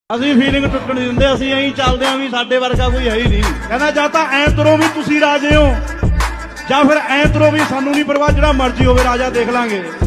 ਅਸੀਂ ਫੀਲਿੰਗ ਟੁੱਟਣ ਨਹੀਂ ਦਿੰਦੇ, ਅਸੀਂ ਐਂ ਚੱਲਦੇ ਆਂ ਵੀ ਸਾਡੇ ਵਰਗਾ ਕੋਈ ਹੈ ਹੀ ਨਹੀਂ। ਕਹਿੰਦਾ ਜਾਂ ਤਾਂ ਐਂ ਤੁਰੋ ਵੀ ਤੁਸੀਂ ਰਾਜੇ ਹੋ, ਜਾਂ ਫਿਰ ਐਂ ਤੁਰੋ ਵੀ ਸਾਨੂੰ ਨਹੀਂ ਪਰਵਾਹ, ਜਿਹੜਾ ਮਰਜ਼ੀ ਹੋਵੇ ਰਾਜਾ ਦੇਖ ਲਾਂਗੇ।